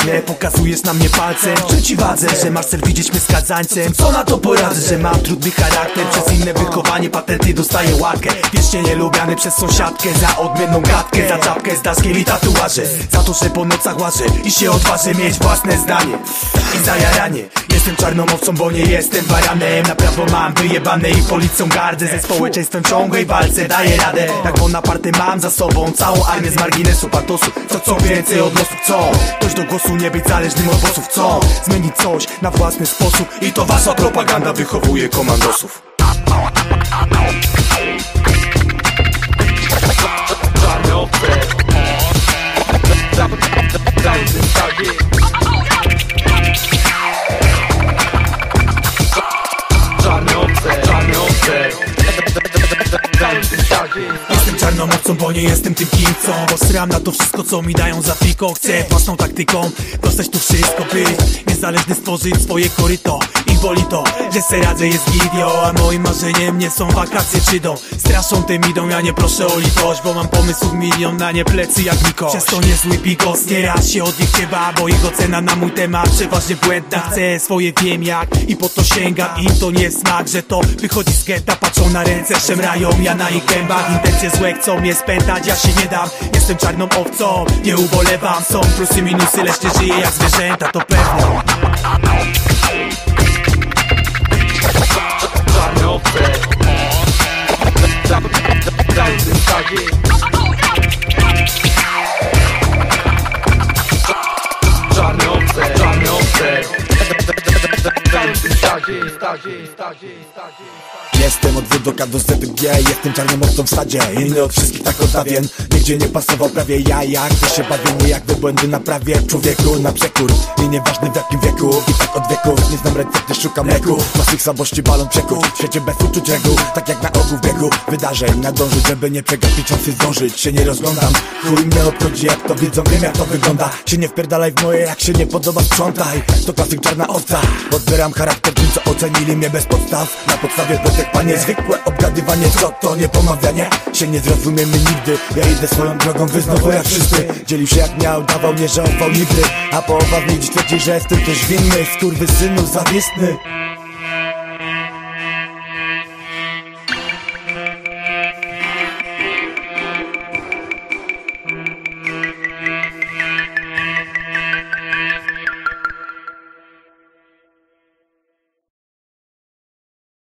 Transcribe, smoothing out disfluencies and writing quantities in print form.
minę, pokazujesz na mnie palcem. Czy ci wadzę, że masz cel widzieć mnie skazańcem? Co na to poradzę, że mam trudny charakter? Przez inne wychowanie patenty dostaję łakę. Wiecznie nielubiany przez sąsiadkę, za odmienną gadkę, za czapkę z daszkiem i tatuaże, za to, że po nocach łażę i się odważę mieć własne zdanie i zajaranie. Jestem czarną owcą, bo nie jestem baranem. Na prawo mam wyjebane i policją gardzę. Ze społeczeństwem w ciągłej walce daję radę. Tak Bonaparte mam za sobą całą armię z marginesu patosu. Co więcej od losów chcą ktoś do głosu, nie być zależnym od bossów. Chcą zmienić coś na własny sposób i to wasza propaganda wychowuje komandosów. Czarne owce, czarne owce. Jestem czarną owcą, bo nie jestem tym kim chcą. Bo sram na to wszystko, co mi dają za piko. Chcę własną taktyką dostać tu wszystko, być niezależny, stworzyć swoje koryto. I boli to, że se radzę, jest gidio. A moim marzeniem nie są wakacje czy dom. Straszą tym idą, ja nie proszę o litość, bo mam pomysłów milion na nie plecy jak Mikoś. Przez to niezły bigos, nieraz się od nich cieba, bo ich ocena na mój temat przeważnie błędna. Chcę swoje, wiem jak i po to sięgam. Im to nie smak, że to wychodzi z getta. Patrzą na ręce, szemrają, ja na ich gębach. Intencje złe chcą mnie spętać, ja się nie dam. Jestem czarną owcą, nie ubolewam. Są plusy, minusy, lecz nie żyję jak zwierzęta, to pewne. Czarne owce, czarne owce, czarne owce. Jestem od WDK do ZG, jestem czarną owcą w stadzie. Inny od wszystkich tak oddawien, nigdzie nie pasował prawie ja. Jak to się bawię, nie jak błędy naprawię. Człowieku na przekór i nieważny w jakim wieku. I tak od wieków nie znam recepty, szukam leku. Ma swych słabości balon przekuć, w świecie bez uczuć reguł. Tak jak na ogół w biegu wydarzeń, nadążyć, żeby nie przegapić szansy zdążyć. Się nie rozglądam, chuj mnie obchodzi jak to widzą, wiem jak to wygląda. Się nie wpierdalaj w moje, jak się nie podoba sprzątaj. To klasyk czarna owca, odbieram charakter tym co ocenili mnie bez podstaw. Na podstawie plotek panie, zwykłe obgadywanie, co to nie pomawianie. Się nie zrozumiemy nigdy, ja idę swoją drogą, wy znowu jak wszyscy. Dzielił się jak miał, dawał, nie żałował nigdy. A połowa w niej dziś twierdzi, że jestem też winny, skurwysynu zawistny.